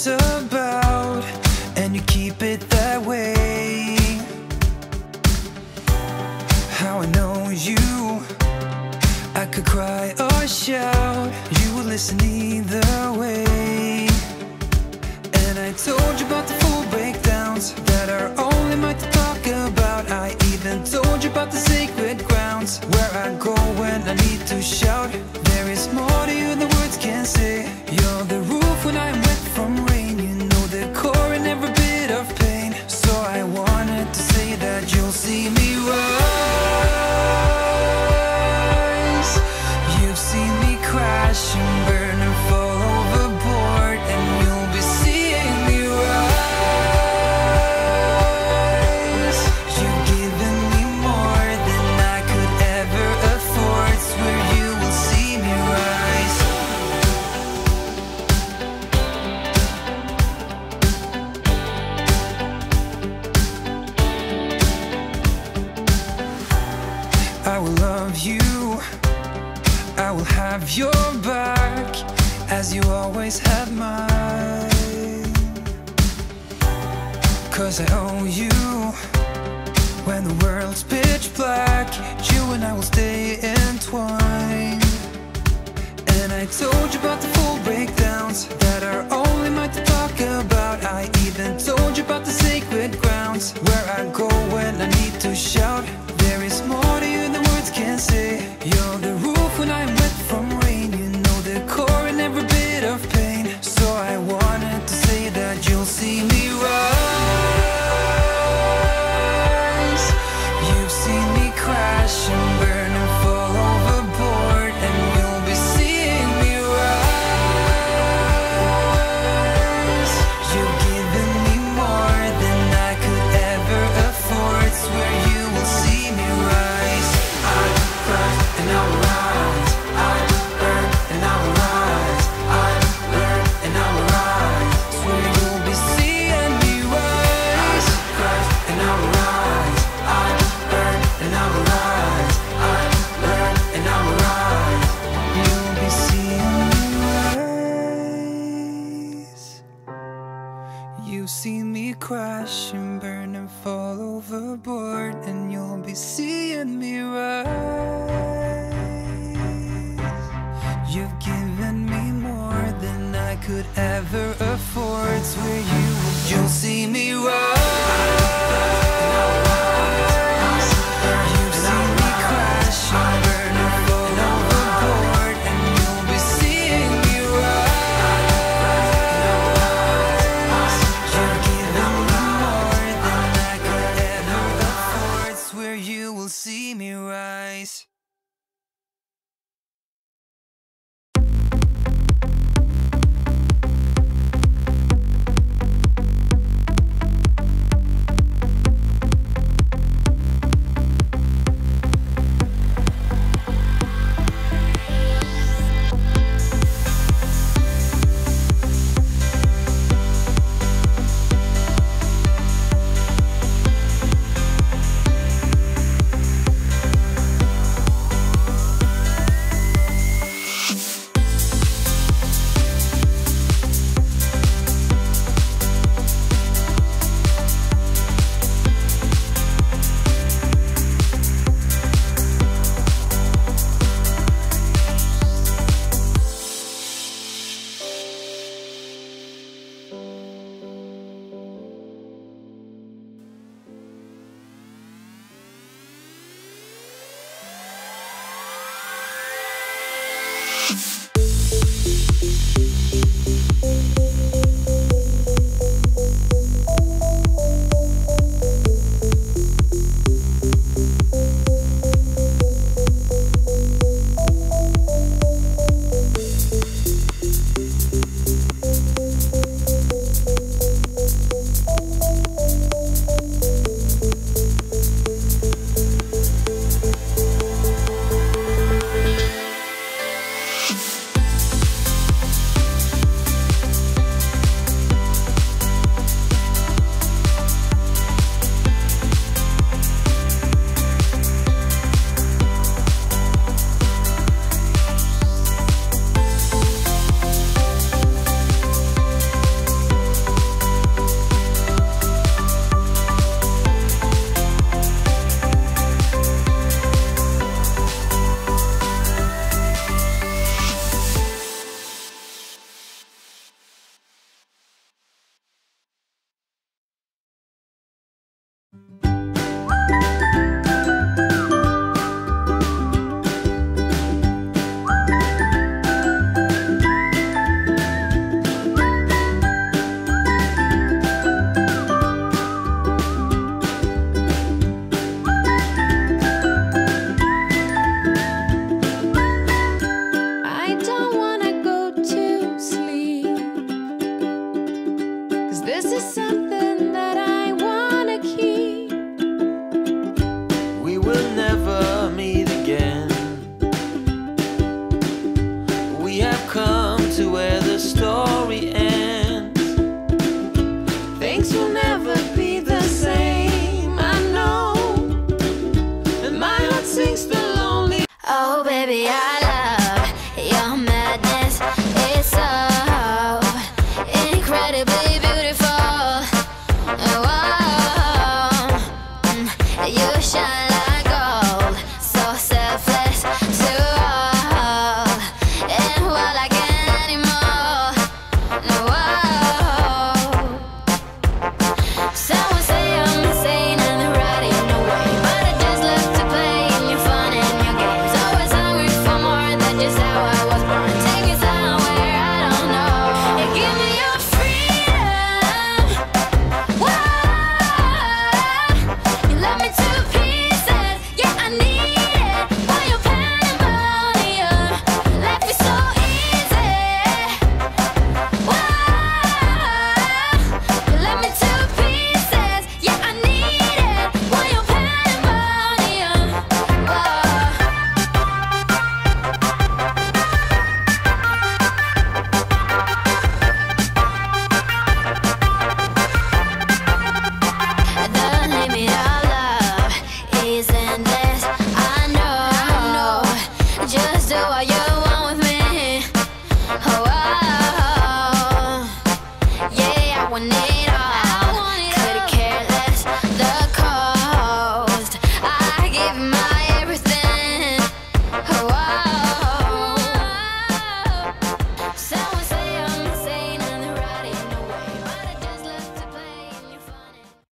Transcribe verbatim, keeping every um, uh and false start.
about, and you keep it that way. How I know you, I could cry or shout, you would listen either way. And I told you about the full breakdowns that are only mine to talk about. I even told you about the sacred grounds where I go when I need to shout. There is more to you than words can say. You're the roof when I'm wet from rain. You know the core in every bit of pain. So I wanted to say that you'll see me rise. You've seen me crash and burn and fall overboard, and you'll be seeing me rise. You've given me more than I could ever afford. Swear you will see me rise. I will love you, I will have your back, as you always have mine. Cause I owe you, when the world's pitch black, you and I will stay entwined. And I told you about the full breakdowns that are only mine to talk about. I even told you about the sacred grounds where I go when I need to shout. There is more to you than words can say. You're the roof when I'm wet from rain. You know the core in every bit of pain. So I wanted to say that you'll see me rise. You've seen me crash and burn and fall overboard, and you'll be seeing me rise. You've given me more than I could ever afford. Swear you will see me rise. I cry and I will rise. I burn and I will rise. I learn and I will rise. Swear you'll be seeing me rise. I cry and I will rise. I burn and I will rise. I learn and I will rise. You'll be seeing me rise. You've seen me crash and burn and fall overboard, and you'll be seeing me rise. You've given me more than I could ever afford. Swear you, you'll see me rise. You've seen me crash and burn and fall overboard, and you'll be seeing me rise. You've given me more than I could ever afford. Swear you will see me rise. 'cause this is something that I wanna keep. We will never meet again. We have come to where the story ends. Things will never be the same, I know. And my heart sings the lonely. Oh baby, I love your madness. It's so incredibly beautiful. Oh, mm, you shine like gold, so selfless to all. And while I can't anymore, no. Someone say I'm insane and they're right in the way, but I just love to play in your fun and your games. Always hungry for more, that's just how I was born. Take me somewhere I don't know, and give me your freedom. Whoa, you love me to pieces, yeah I need it. While you're pandemonium, life is so easy. Whoa, you love me to pieces, yeah I need it. While you're pandemonium, whoa. The limit of love is endless. I know. Just do what you want with me. Oh, oh, yeah, I want it